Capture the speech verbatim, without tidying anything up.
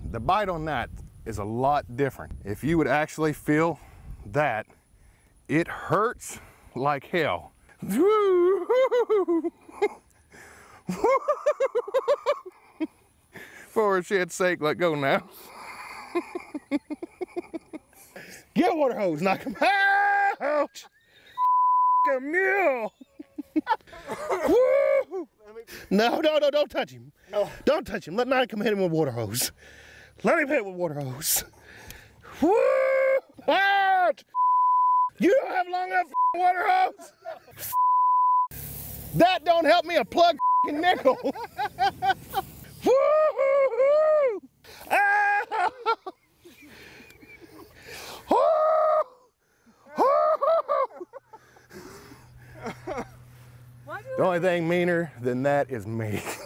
the bite on that is a lot different. If you would actually feel that, it hurts like hell. For shit's sake, let go now. Get a water hose, knock him out. A mule. No, no, no, don't touch him. Oh. Don't touch him. Let Nine come hit him with a water hose. Let him hit him with a water hose. Woo! Out! You don't have long enough water hose. That don't help me a plug nickel. Woo-hoo-hoo! Ah! The only thing meaner than that is me.